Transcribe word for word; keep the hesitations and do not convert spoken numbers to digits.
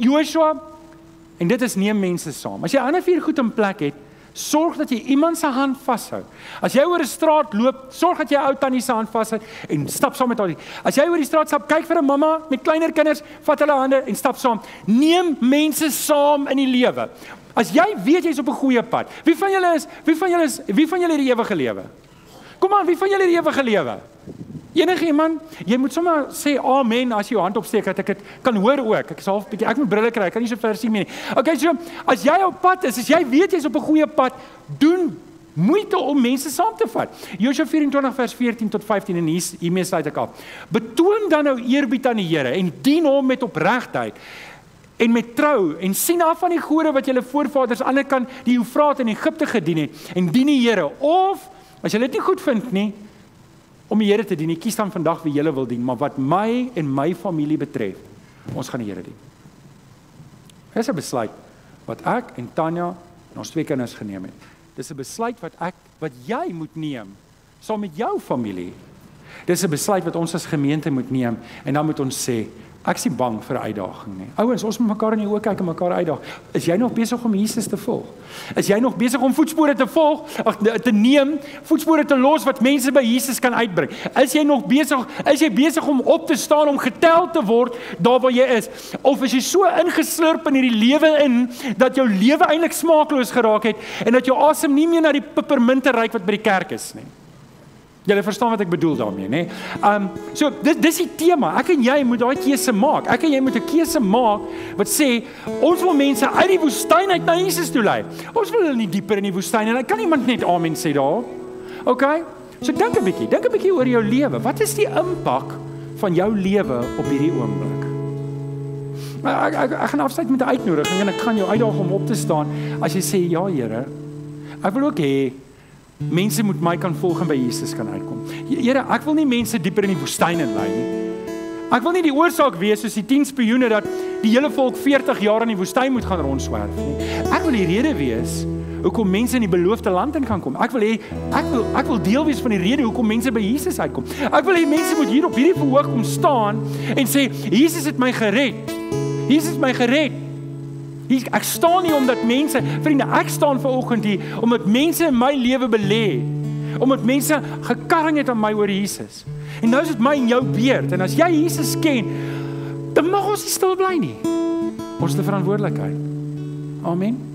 Joshua, en dit is neem mense saam. As jy ander vier goed in plek het, sorg dat jy iemand se hand vashou. As jy oor 'n straat loop, sorg dat jy 'n ou tannie se hand vashou en stap saam met haar. As jy oor die straat stap, kyk vir 'n mamma met kleiner kinders, vat hulle hande en stap saam. Neem mense saam in die lewe. As jy weet jy's op 'n goeie pad. Wie van julle is, wie van julle is, wie van julle het die ewige lewe? Kom aan, wie van julle het die ewige lewe? Enige iemand, jy moet sommer sê amen as jy jou hand opsteek, dat ek dit kan hoor ook. Ek is half bietjie, ek moet brille kry, ek kan nie so ver sien meer nie. Okay, so as jy op pad is, as jy weet jy's op 'n goeie pad, doen moeite om mense saam te vat. Joshua vyf en twintig vers veertien tot vyftien en hier hiermee sluit ek af. Betoon dan nou eerbied aan die Here en dien hom met opregtheid en met trou en sien af van die gode wat julle voorvaders aan die ander kant die Eufraat in Egipte gedien het en dien die Here. Of as jy dit nie goed vind nie, om die Here te dien, nie kies dan vandag wie julle wil dien, maar wat my en my familie betref, ons gaan die Here dien. Dit is 'n besluit wat ek en Tanya en ons twee kinders geneem het. Dis 'n besluit wat ek wat jy moet neem saam met jou familie. Dis 'n besluit wat ons as gemeente moet neem en dan moet ons sê, ek is nie bang vir 'n uitdaging nie. Ouens, ons moet mekaar in die oë kyk en mekaar uitdaag. Is jy nog besig om Jesus te volg? Is jy nog besig om voetspore te volg, ag te neem, voetspore te los wat mense by Jesus kan uitbring? Is jy nog besig, is jy besig om op te staan om getel te word daar waar jy is? Of is jy so ingeslurp in hierdie lewe in dat jou lewe eintlik smaakloos geraak het en dat jou asem nie meer na die pepermunte ruik wat by die kerk is nie? Julle verstaan wat ek bedoel daarmee, né? Um so dis dis die tema. Ek en jy moet daai keuse maak. Ek en jy moet 'n keuse maak wat sê ons wil mense uit die woestyn uit na Jesus toe lei. Ons wil hulle nie dieper in die woestyn en kan iemand net amen sê daar. OK? So dink 'n bietjie, dink 'n bietjie oor jou lewe. Wat is die impak van jou lewe op hierdie oomblik? Ek ek, ek, ek gaan afsluit met 'n uitnodiging en ek gaan jou uitdaag om op te staan as jy sê ja, Here. Ek wil ook hê mense moet my kan volg en by Jesus kan uitkom. Here, ek wil nie mense dieper in die woestyn inlei nie. Ek wil nie die oorsaak wees soos die tien spioene dat die hele volk veertig jaar in die woestyn moet gaan rondswerf nie. Ek wil die rede wees hoekom mense in die beloofde land in kan kom. Ek wil hê ek wil ek wil deel wees van die rede hoekom mense by Jesus uitkom. Ek wil hê mense moet hier op hierdie verhoog kom staan en sê Jesus het my gered. Jesus het my gered. Ek staan nie omdat mense, vriende, ek staan vanoggend hier omdat mense in my lewe belê, omdat mense gekarring het aan my oor Jesus. En nou is dit my en jou beurt. En as jy Jesus ken, dan mag ons nie stil bly nie. Ons het 'n verantwoordelikheid. Amen.